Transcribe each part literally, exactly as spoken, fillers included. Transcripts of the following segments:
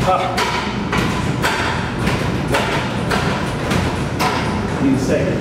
Need a second.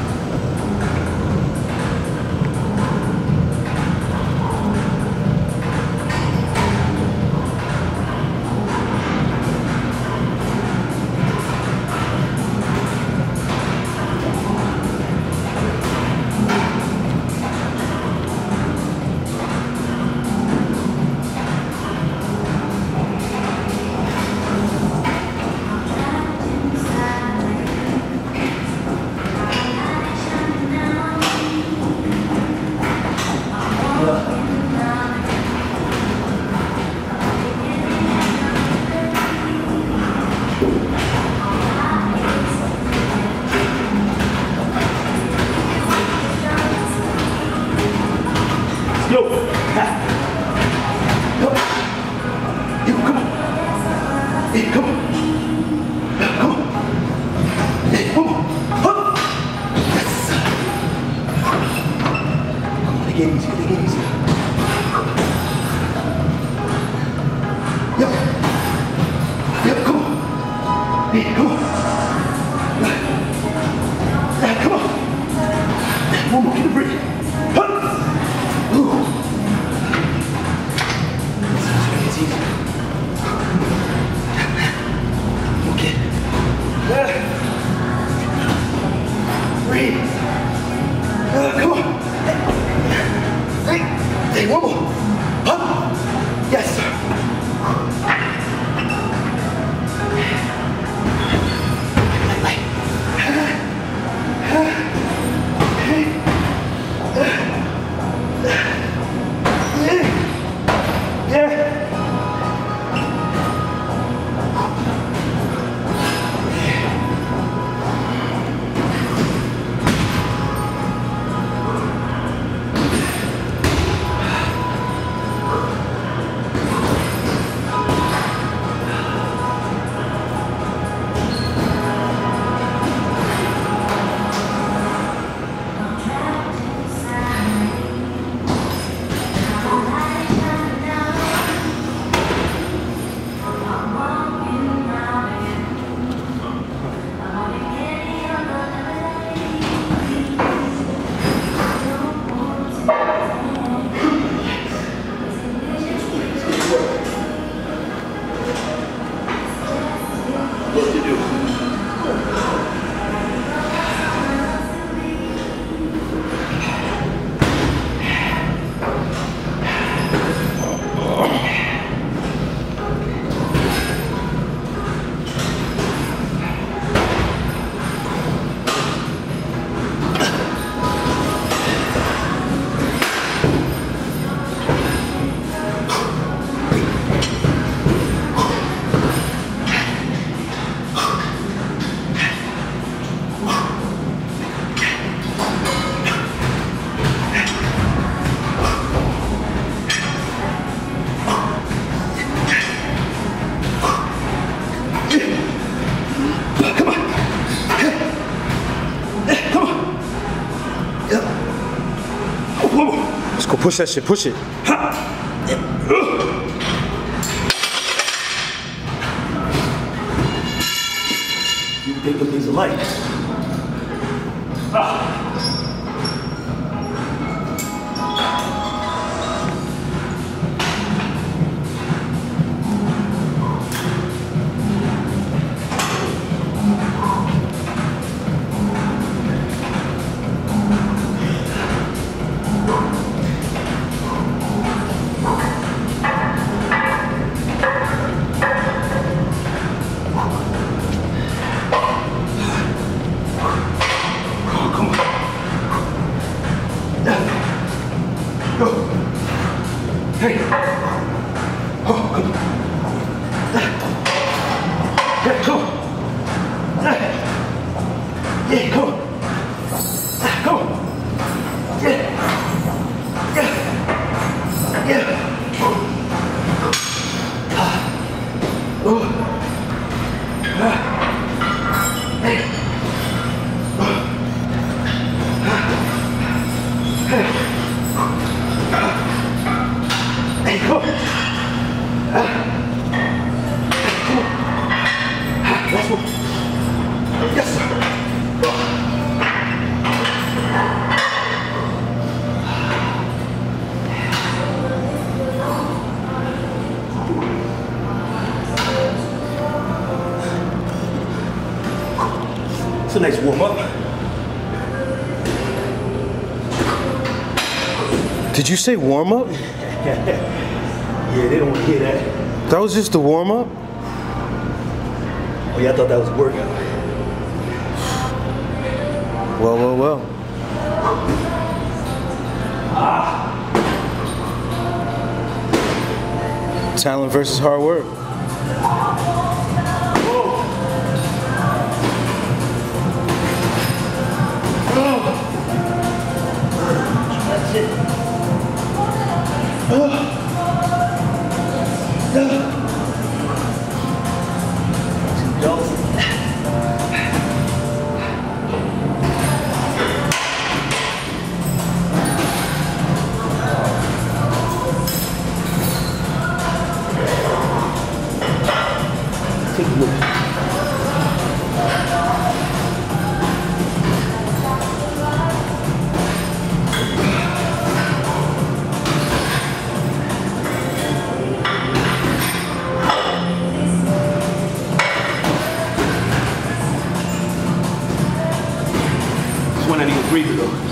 Yo! Ha. Yo! Yo, come on! Hey, come on! Come on! Hey, come on! Huh. Yes! Take it easy, take it easy. Yo! Yo, come on! Hey, come on! Hey, come on! One more, keep it breathing. Okay. Breathe. Uh, come on. Hey, hey, one more. Huh? Yes, sir. Light, light. Hey. Yeah. Let's go push that shit, push it. You think them these are light? Ah. Hey! Oh, come on. Yeah, come on. Yeah, come on. Come on. Yeah. Yeah. Yeah. Oh. Hey. Hey. Hey, come on. Uh, come on. It's a nice warm up. Did you say warm up? Yeah, they don't want to hear that. That was just the warm up? Oh yeah, I thought that was a workout. Well, well, well. Ah. Talent versus hard work. That's it. Oh. No. Two belts. Take a look. One I need to breathe though.